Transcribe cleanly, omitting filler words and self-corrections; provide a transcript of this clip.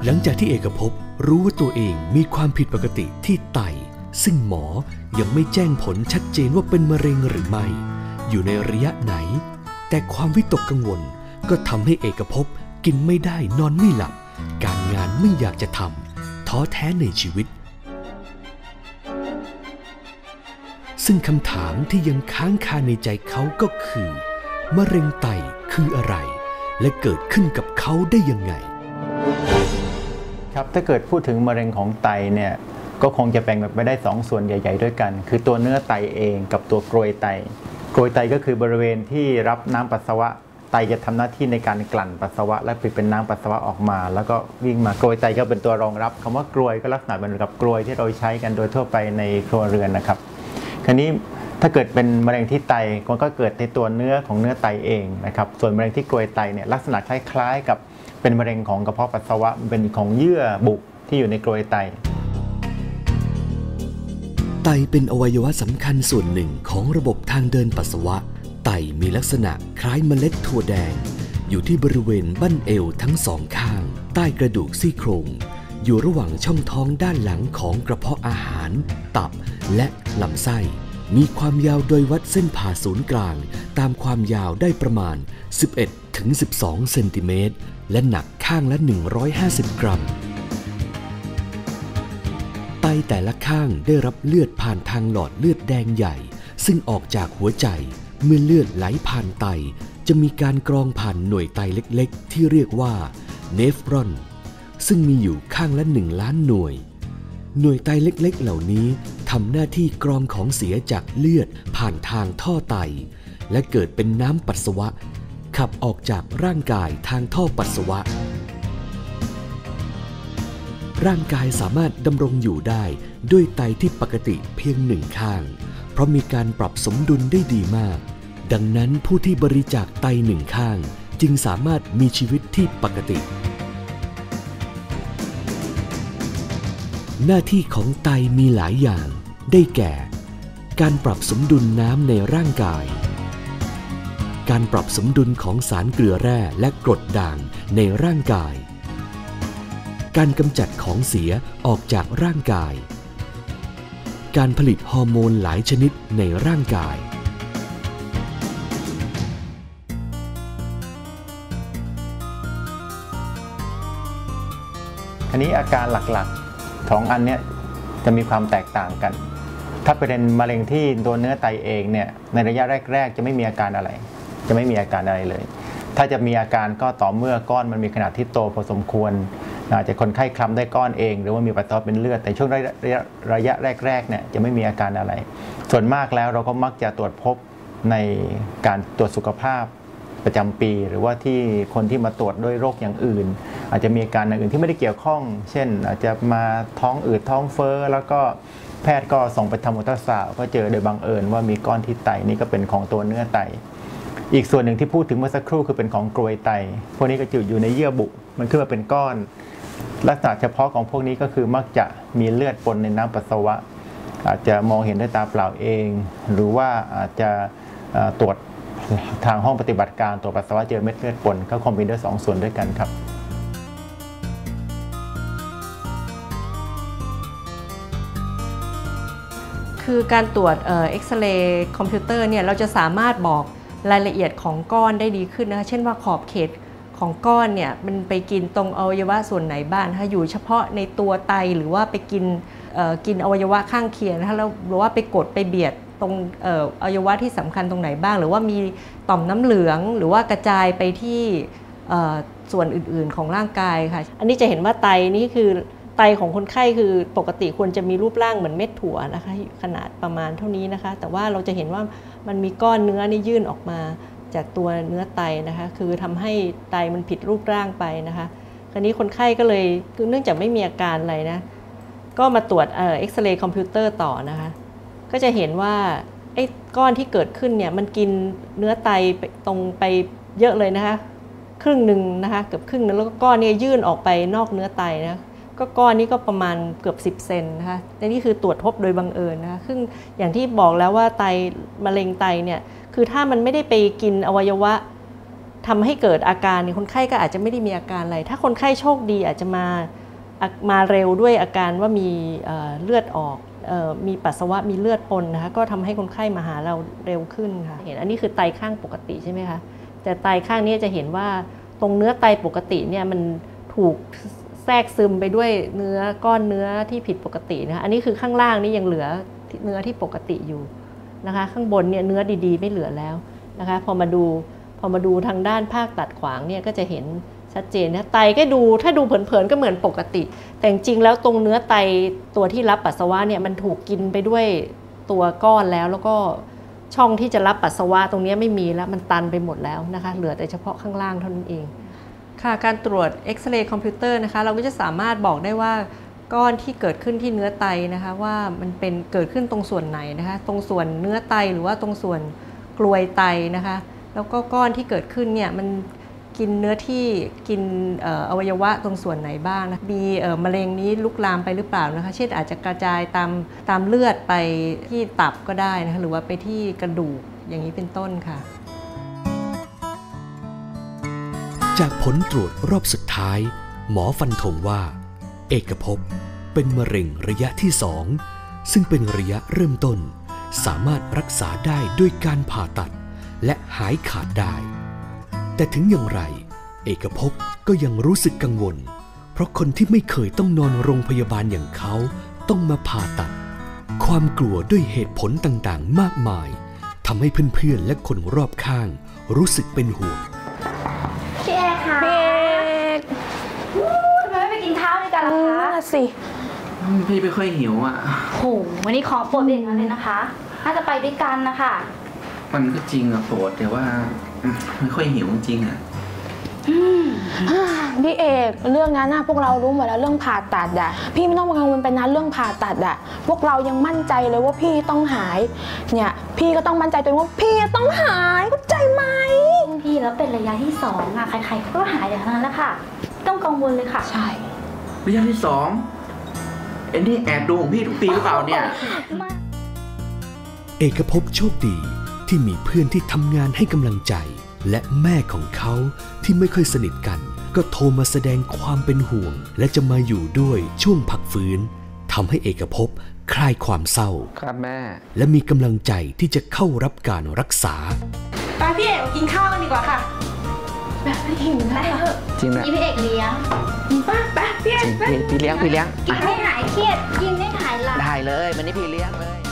ลังจากที่เอกภพรู้ว่าตัวเองมีความผิดปกติที่ไตซึ่งหมอยังไม่แจ้งผลชัดเจนว่าเป็นมะเร็งหรือไม่อยู่ในระยะไหนแต่ความวิตกกังวลก็ทำให้เอกภพกินไม่ได้นอนไม่หลับการงานไม่อยากจะทำท้อแท้ในชีวิตซึ่งคำถามที่ยังค้างคาในใจเขาก็คือมะเร็งไตคืออะไรและเกิดขึ้นกับเขาได้ยังไงครับถ้าเกิดพูดถึงมะเร็งของไตเนี่ยก็คงจะแบ่งไปได้2ส่วนใหญ่ๆด้วยกันคือตัวเนื้อไตเองกับตัวกรวยไตกรวยไตก็คือบริเวณที่รับน้ำปัสสาวะไตจะทำหน้าที่ในการกลั่นปัสสาวะและผลิตเป็นน้ำปัสสาวะออกมาแล้วก็วิ่งมากรวยไตก็เป็นตัวรองรับคำว่ากรวยก็ลักษณะเหมือนกับกรวยที่เราใช้กันโดยทั่วไปในครัวเรือนนะครับคราวนี้ถ้าเกิดเป็นมะเร็งที่ไตมันก็เกิดในตัวเนื้อของเนื้อไตเองนะครับส่วนมะเร็งที่กรวยไตเนี่ยลักษณะคล้ายๆกับเป็นมะเร็งของกระเพาะปัสสาวะเป็นของเยื่อบุที่อยู่ในกรวยไตไตเป็นอวัยวะสำคัญส่วนหนึ่งของระบบทางเดินปัสสาวะไตมีลักษณะคล้ายเมล็ดถั่วแดงอยู่ที่บริเวณบั้นเอวทั้งสองข้างใต้กระดูกซี่โครงอยู่ระหว่างช่องท้องด้านหลังของกระเพาะอาหารตับและลำไส้มีความยาวโดยวัดเส้นผ่าศูนย์กลางตามความยาวได้ประมาณ 11-12 เซนติเมตรและหนักข้างละ 150 กรัมไตแต่ละข้างได้รับเลือดผ่านทางหลอดเลือดแดงใหญ่ซึ่งออกจากหัวใจเมื่อเลือดไหลผ่านไตจะมีการกรองผ่านหน่วยไตเล็กๆที่เรียกว่าเนฟรอนซึ่งมีอยู่ข้างละ1 ล้านหน่วยไตเล็กๆเหล่านี้ทำหน้าที่กรองของเสียจากเลือดผ่านทางท่อไตและเกิดเป็นน้ำปัสสาวะขับออกจากร่างกายทางท่อปัสสาวะร่างกายสามารถดำรงอยู่ได้ด้วยไตที่ปกติเพียง1 ข้างเพราะมีการปรับสมดุลได้ดีมากดังนั้นผู้ที่บริจาคไต1 ข้างจึงสามารถมีชีวิตที่ปกติหน้าที่ของไตมีหลายอย่างได้แก่การปรับสมดุลน้ำในร่างกายการปรับสมดุลของสารเกลือแร่และกรดด่างในร่างกายการกำจัดของเสียออกจากร่างกายการผลิตฮอร์โมนหลายชนิดในร่างกายอันนี้อาการหลักๆของอันเนี้ยจะมีความแตกต่างกันถ้าเป็นมะเร็งที่ตัวเนื้อไตเองเนี่ยในระยะแรกๆจะไม่มีอาการอะไรเลยถ้าจะมีอาการก็ต่อเมื่อก้อนมันมีขนาดที่โตพอสมควรอาจจะคนไข้คลำได้ก้อนเองหรือว่ามีปัสสาวะเป็นเลือดแต่ช่วงระยะแรกๆเนี่ยจะไม่มีอาการอะไรส่วนมากแล้วเราก็มักจะตรวจพบในการตรวจสุขภาพประจำปีหรือว่าที่คนที่มาตรวจด้วยโรคอย่างอื่นอาจจะมีอาการอย่างอื่นที่ไม่ได้เกี่ยวข้องเช่นอาจจะมาท้องอืดท้องเฟ้อแล้วก็แพทย์ก็ส่งไปทำอัลตราซาวด์ก็เจอโดยบังเอิญว่ามีก้อนที่ไตนี่ก็เป็นของตัวเนื้อไตอีกส่วนหนึ่งที่พูดถึงเมื่อสักครู่คือเป็นของกรวยไตพวกนี้ก็อยู่ในเยื่อบุมันขึ้นมาเป็นก้อนลักษณะเฉพาะของพวกนี้ก็คือมักจะมีเลือดปนในน้ำปัสสาวะอาจจะมองเห็นด้วยตาเปล่าเองหรือว่าอาจจะตรวจทางห้องปฏิบัติการตรวจปัสสาวะเจอเม็ดเลือดปนก็คอมบินด้วย2 ส่วนด้วยกันครับคือการตรวจเอ็กซเรย์คอมพิวเตอร์เนี่ยเราจะสามารถบอกรายละเอียดของก้อนได้ดีขึ้นนะคะเช่นว่าขอบเขตของก้อนเนี่ยมันไปกินตรงอวัยวะส่วนไหนบ้างนะคะอยู่เฉพาะในตัวไตหรือว่าไปกินอวัยวะข้างเคียงนะคะหรือว่าไปกดไปเบียดตรงอวัยวะที่สำคัญตรงไหนบ้างหรือว่ามีต่อมน้ำเหลืองหรือว่ากระจายไปที่ส่วนอื่นๆของร่างกายค่ะอันนี้จะเห็นว่าไตนี่คือไตของคนไข้คือปกติควรจะมีรูปร่างเหมือนเม็ดถั่วนะคะขนาดประมาณเท่านี้นะคะแต่ว่าเราจะเห็นว่ามันมีก้อนเนื้อนี่ยื่นออกมาจากตัวเนื้อไตนะคะคือทำให้ไตมันผิดรูปร่างไปนะคะคราวนี้คนไข้ก็เลยเนื่องจากไม่มีอาการอะไรนะก็มาตรวจเอ็กซเรย์คอมพิวเตอร์ต่อนะคะก็จะเห็นว่าไอ้ก้อนที่เกิดขึ้นเนี่ยมันกินเนื้อไตตรงไปเยอะเลยนะคะครึ่งหนึ่งนะคะเกือบครึ่งนึงแล้วก็ก้อนนี้ยื่นออกไปนอกเนื้อไตนะก็ก้อนนี้ก็ประมาณเกือบ10 เซนนะคะแต่นี่คือตรวจพบโดยบังเอิญนะคะซึ่งอย่างที่บอกแล้วว่าไตมะเร็งไตเนี่ยคือถ้ามันไม่ได้ไปกินอวัยวะทำให้เกิดอาการคนไข้ก็อาจจะไม่ได้มีอาการอะไรถ้าคนไข้โชคดีอาจจะมามาเร็วด้วยอาการว่ามีเลือดออกมีปัสสาวะมีเลือดปนนะคะก็ทำให้คนไข้มาหาเราเร็วขึ้นค่ะเห็นอันนี้คือไตข้างปกติใช่ไหมคะแต่ไตข้างนี้จะเห็นว่าตรงเนื้อไตปกติเนี่ยมันถูกแทรกซึมไปด้วยเนื้อก้อนเนื้อที่ผิดปกตินะคะอันนี้คือข้างล่างนี่ยังเหลือเนื้อที่ปกติอยู่นะคะข้างบนเนี่ยเนื้อดีๆไม่เหลือแล้วนะคะพอมาดูทางด้านภาคตัดขวางเนี่ยก็จะเห็นชัดเจนนะไตก็ดูถ้าดูเผินๆก็เหมือนปกติแต่จริงๆแล้วตรงเนื้อไตตัวที่รับปัสสาวะเนี่ยมันถูกกินไปด้วยตัวก้อนแล้วก็ช่องที่จะรับปัสสาวะตรงนี้ไม่มีแล้วมันตันไปหมดแล้วนะคะเหลือแต่เฉพาะข้างล่างเท่านั้นเองค่ะการตรวจเอ็กซเรย์คอมพิวเตอร์นะคะเราก็จะสามารถบอกได้ว่าก้อนที่เกิดขึ้นที่เนื้อไตนะคะว่ามันเป็นเกิดขึ้นตรงส่วนไหนนะคะตรงส่วนเนื้อไตหรือว่าตรงส่วนกลวยไตนะคะแล้วก็ก้อนที่เกิดขึ้นเนี่ยมันกินเนื้อที่กินอวัยวะตรงส่วนไหนบ้างนะมีมะเร็งนี้ลุกลามไปหรือเปล่านะคะเช่นอาจจะกระจายตามเลือดไปที่ตับก็ได้นะคะหรือว่าไปที่กระดูกอย่างนี้เป็นต้นค่ะจากผลตรวจรอบสุดท้ายหมอฟันธงว่าเอกภพเป็นมะเร็งระยะที่2ซึ่งเป็นระยะเริ่มต้นสามารถรักษาได้ด้วยการผ่าตัดและหายขาดได้แต่ถึงอย่างไรเอกภพก็ยังรู้สึกกังวลเพราะคนที่ไม่เคยต้องนอนโรงพยาบาลอย่างเขาต้องมาผ่าตัดความกลัวด้วยเหตุผลต่างๆมากมายทำให้เพื่อนๆและคนรอบข้างรู้สึกเป็นห่วงพี่เอกค่ะพี่เอกทำไมไม่ไปกินข้าวด้วยกันล่ะคะนั่นสิพี่ไม่ค่อยหิวอ่ะโหวันนี้ขอโปรดเองเลยนะคะน่าจะไปด้วยกันนะคะมันก็จริงอะโปรดแต่ว่าไม่ค่อยหิวจริงอะพี่เอกเรื่องนั้นนะพวกเรารู้หมดแล้วเรื่องผ่าตัดอะพี่ไม่ต้องกังวลไปนะเรื่องผ่าตัดอะพวกเรายังมั่นใจเลยว่าพี่ต้องหายเนี่ยพี่ก็ต้องมั่นใจตัวเองว่าพี่ต้องหายเข้าใจไหมพี่แล้วเป็นระยะที่2อะใครๆก็หายอย่างนั้นแหละค่ะต้องกังวลเลยค่ะใช่ระยะที่2เอ็นนี่แอบดูของพี่ทุกปีหรือเปล่าเนี่ยเอกภพโชคดีที่มีเพื่อนที่ทำงานให้กำลังใจและแม่ของเขาที่ไม่ค่อยสนิทกันก็โทรมาแสดงความเป็นห่วงและจะมาอยู่ด้วยช่วงพักฟื้นทำให้เอกภพคลายความเศร้าครับแม่และมีกำลังใจที่จะเข้ารับการรักษาไปพี่เอกกินข้าวกันดีกว่าค่ะแบบไม่หิวนะจริงนะพี่เอกเลี้ยงป้าพี่เอกพี่เลี้ยงกินให้หายเครียดกินให้หายหลับได้เลยวันนี้พี่เลี้ยงเลย